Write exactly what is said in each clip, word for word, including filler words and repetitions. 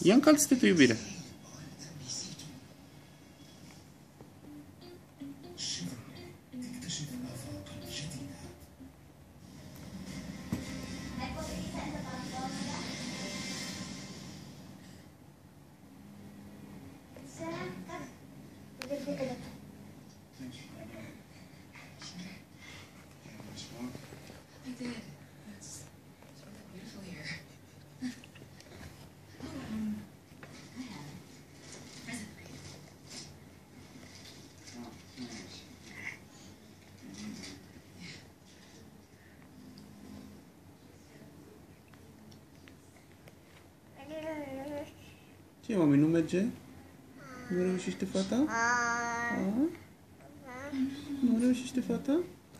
Ia încalță-te tu, iubire. Ce, mami, nu merge? Nu reușește fata? A? Nu reușește fata?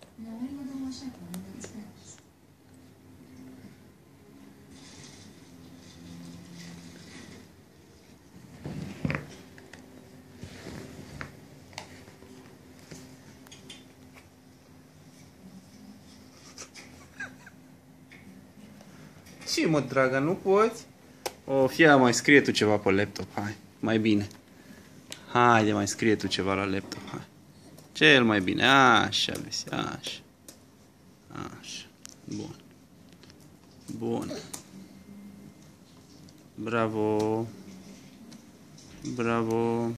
Ce, mă, dragă, nu poți? O, fia, mai scrie tu ceva pe laptop, hai, mai bine. Haide, mai scrie tu ceva la laptop, hai. Cel mai bine, așa, vezi, așa. Așa, bun. Bun. Bravo. Bravo.